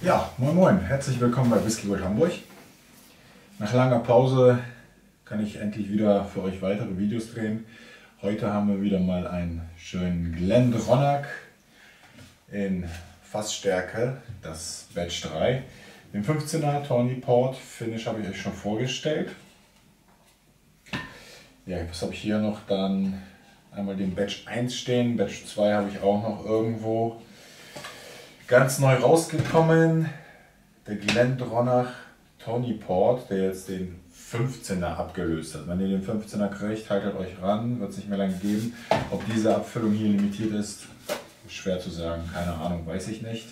Ja, moin moin, herzlich willkommen bei Whisky World Hamburg. Nach langer Pause kann ich endlich wieder für euch weitere Videos drehen. Heute haben wir wieder mal einen schönen GlenDronach in Fassstärke, das Batch 3. Den 15er Tawny Port Finish habe ich euch schon vorgestellt. Ja, was habe ich hier noch? Dann einmal den Batch 1 stehen. Batch 2 habe ich auch noch irgendwo. Ganz neu rausgekommen, der GlenDronach Tawny Port, der jetzt den 15er abgelöst hat. Wenn ihr den 15er kriegt, haltet euch ran, wird es nicht mehr lange geben. Ob diese Abfüllung hier limitiert ist, schwer zu sagen, keine Ahnung, weiß ich nicht.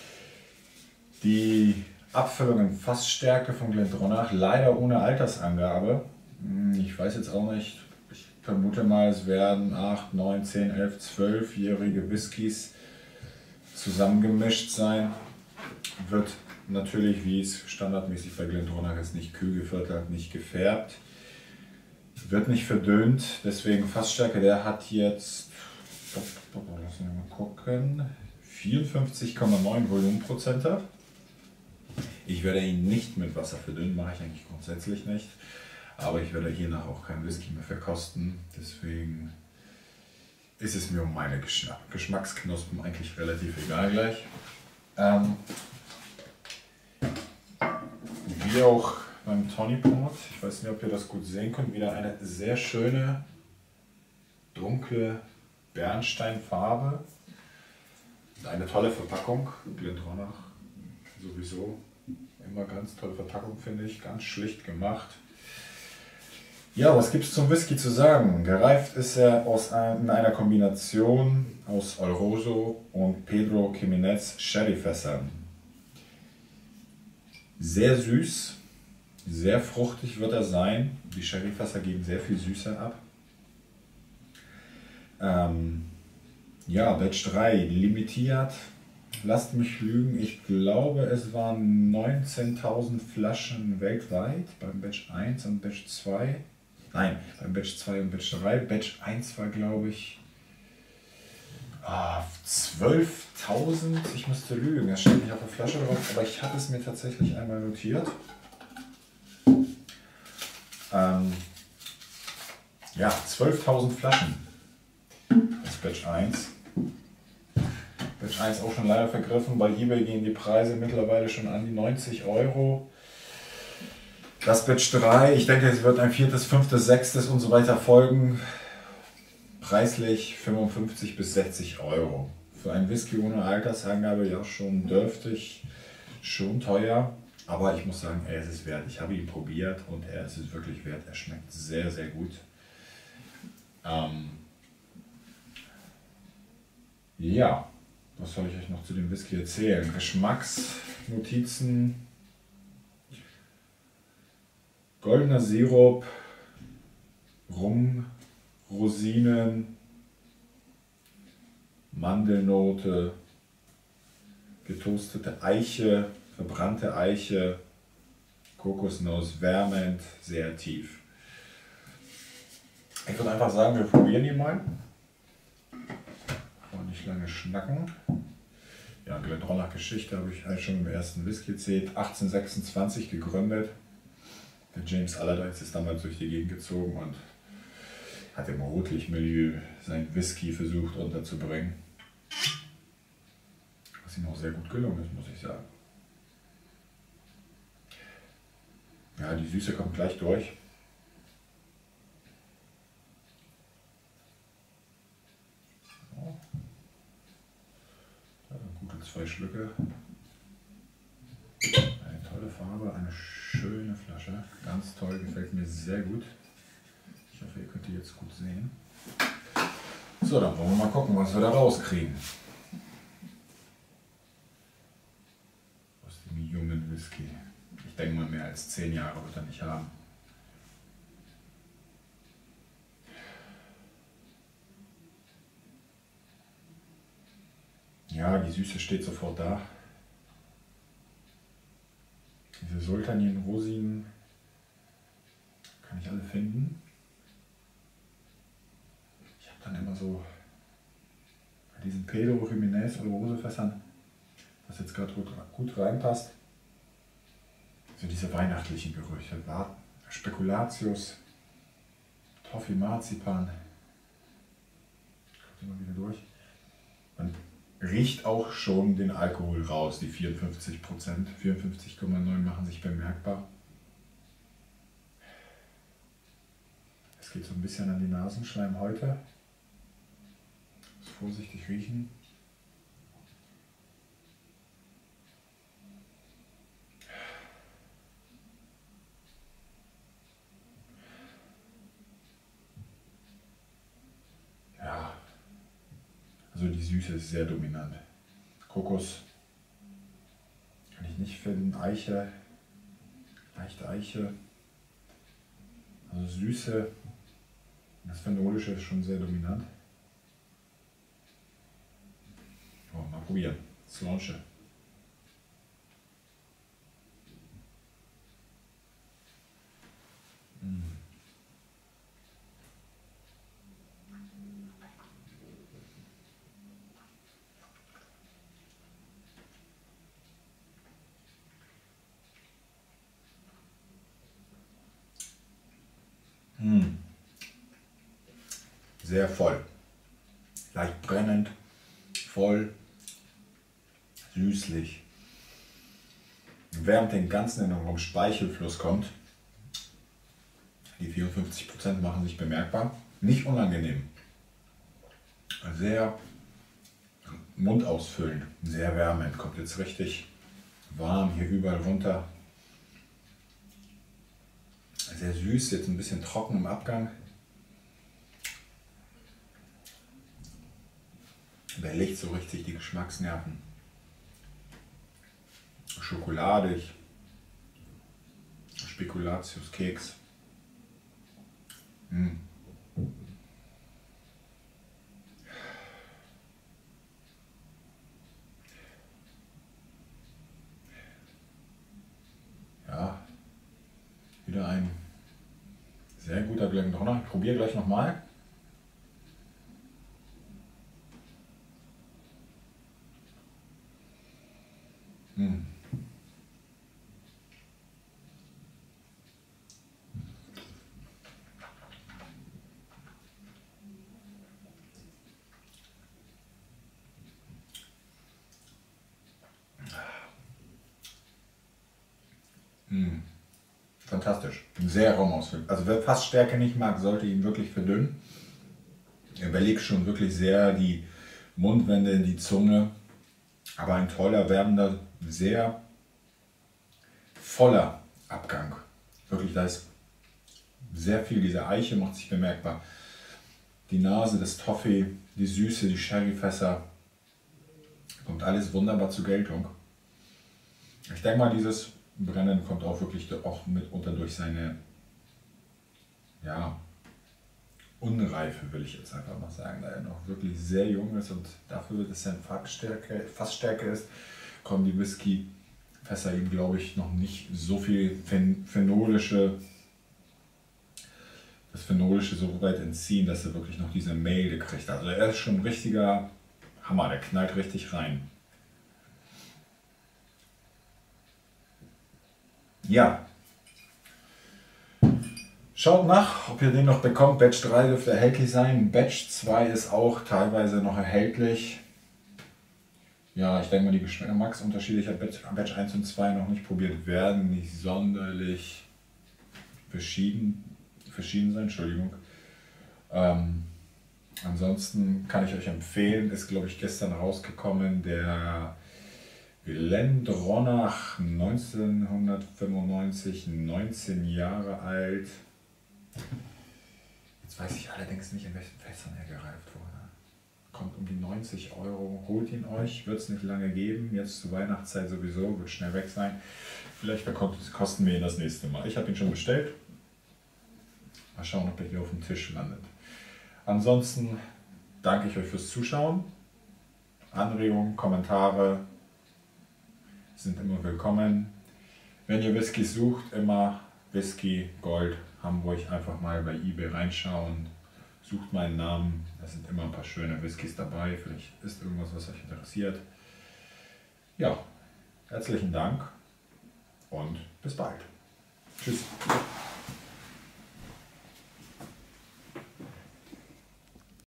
Die Abfüllung in Fassstärke von GlenDronach, leider ohne Altersangabe. Ich weiß jetzt auch nicht, ich vermute mal, es werden 8, 9, 10, 11, 12-jährige Whiskys zusammengemischt sein. Wird natürlich, wie es standardmäßig bei GlenDronach ist, nicht kühl geviertelt, nicht gefärbt. Wird nicht verdünnt, deswegen Fassstärke, der hat jetzt, lassen wir mal gucken, 54,9 Volumenprozente. Ich werde ihn nicht mit Wasser verdünnen, mache ich eigentlich grundsätzlich nicht. Aber ich werde hiernach auch kein Whisky mehr verkosten, deswegen ist es mir um meine Geschmacksknospen eigentlich relativ egal gleich. Wie auch beim Tawny Port, ich weiß nicht, ob ihr das gut sehen könnt, wieder eine sehr schöne, dunkle Bernsteinfarbe. Eine tolle Verpackung, GlenDronach sowieso. Immer ganz tolle Verpackung, finde ich, ganz schlicht gemacht. Ja, was gibt es zum Whisky zu sagen? Gereift ist er in einer Kombination aus Oloroso und Pedro Ximénez Sherryfässern. Sehr süß, sehr fruchtig wird er sein. Die Sherryfässer geben sehr viel Süße ab. Ja, Batch 3 limitiert. Lasst mich lügen, ich glaube es waren 19.000 Flaschen weltweit beim Batch 1 und Batch 2. Nein, beim Batch 2 und Batch 3. Batch 1 war, glaube ich, 12.000. Ich müsste lügen, das steht nicht auf der Flasche drauf, aber ich hatte es mir tatsächlich einmal notiert. Ja, 12.000 Flaschen. Das Batch 1. Batch 1 auch schon leider vergriffen. Bei eBay gehen die Preise mittlerweile schon an die 90 Euro. Das Batch 3, ich denke, es wird ein 4., 5., 6. und so weiter folgen. Preislich 55 bis 60 Euro. Für einen Whisky ohne Altersangabe ja schon dürftig, schon teuer. Aber ich muss sagen, er ist es wert. Ich habe ihn probiert und er ist es wirklich wert. Er schmeckt sehr, sehr gut. Ja, was soll ich euch noch zu dem Whisky erzählen? Geschmacksnotizen. Goldener Sirup, Rum, Rosinen, Mandelnote, getoastete Eiche, verbrannte Eiche, Kokosnuss, wärmend, sehr tief. Ich würde einfach sagen, wir probieren ihn mal. Und nicht lange schnacken. Ja, GlenDronach Geschichte habe ich eigentlich schon im ersten Whisky erzählt. 1826 gegründet. Der James Allardyce ist damals durch die Gegend gezogen und hat im Rotlichtmilieu sein Whisky versucht unterzubringen. Was ihm auch sehr gut gelungen ist, muss ich sagen. Ja, die Süße kommt gleich durch. So. Ja, gute 2 Schlücke. Eine tolle Farbe, eine schöne Flasche. Ganz toll, gefällt mir sehr gut. Ich hoffe, ihr könnt die jetzt gut sehen. So, dann wollen wir mal gucken, was wir da rauskriegen. Aus dem jungen Whisky. Ich denke mal, mehr als 10 Jahre wird er nicht haben. Ja, die Süße steht sofort da. Diese Sultanien, Rosinen kann ich alle finden. Ich habe dann immer so bei diesen Pedro Ximénez oder Rosefässern was jetzt gerade gut reinpasst. So diese weihnachtlichen Gerüche. Spekulatius, Toffee, Marzipan. Kommt immer wieder durch. Man riecht auch schon den Alkohol raus. Die 54%, 54,9 machen sich bemerkbar. Es geht so ein bisschen an die Nasenschleimhäute. Vorsichtig riechen. Ja, also die Süße ist sehr dominant. Kokos kann ich nicht finden. Eiche, leichte Eiche. Also Süße, das Phenolische ist schon sehr dominant. Oh, mal probieren. Slanche. Sehr voll. Leicht brennend, voll, süßlich. Während den ganzen in den Speichelfluss kommt, die 54% machen sich bemerkbar, nicht unangenehm. Sehr mundausfüllend, sehr wärmend, kommt jetzt richtig warm hier überall runter. Sehr süß, jetzt ein bisschen trocken im Abgang. Überlegt so richtig die Geschmacksnerven. Schokoladig, Spekulatiuskeks. Ja, wieder ein sehr guter Glendronach. Ich probiere gleich nochmal. Fantastisch. Sehr raumausfüllend. Also wer Fassstärke nicht mag, sollte ihn wirklich verdünnen. Er überlegt schon wirklich sehr die Mundwände, die Zunge. Aber ein toller, wärmender, sehr voller Abgang. Wirklich, da ist sehr viel. Diese Eiche macht sich bemerkbar. Die Nase, das Toffee, die Süße, die Sherryfässer. Kommt alles wunderbar zur Geltung. Ich denke mal, dieses Brennen kommt auch wirklich auch mitunter durch seine Unreife, will ich jetzt einfach mal sagen, da er noch wirklich sehr jung ist und dafür, dass er Fassstärke ist, kommen die Whisky-Fässer ihm, glaube ich, noch nicht so viel das Phenolische so weit entziehen, dass er wirklich noch diese Milde kriegt. Also er ist schon ein richtiger Hammer, der knallt richtig rein. Ja, schaut nach, ob ihr den noch bekommt. Batch 3 dürfte erhältlich sein. Batch 2 ist auch teilweise noch erhältlich. Ja, ich denke mal, die Geschmacksunterschiede, ich habe Batch 1 und 2 noch nicht probiert, werden nicht sonderlich verschieden sein. Entschuldigung. Ansonsten kann ich euch empfehlen, ist glaube ich gestern rausgekommen, der Glendronach 1995, 19 Jahre alt. Jetzt weiß ich allerdings nicht, in welchen Fässern er gereift wurde. Kommt um die 90 Euro. Holt ihn euch, wird es nicht lange geben. Jetzt zur Weihnachtszeit sowieso, wird schnell weg sein. Vielleicht kosten wir ihn das nächste Mal. Ich habe ihn schon bestellt. Mal schauen, ob er hier auf dem Tisch landet. Ansonsten danke ich euch fürs Zuschauen. Anregungen, Kommentare sind immer willkommen. Wenn ihr Whisky sucht, immer Whisky Gold Hamburg, einfach mal bei eBay reinschauen. Sucht meinen Namen, da sind immer ein paar schöne Whiskys dabei. Vielleicht ist irgendwas, was euch interessiert. Ja, herzlichen Dank und bis bald. Tschüss.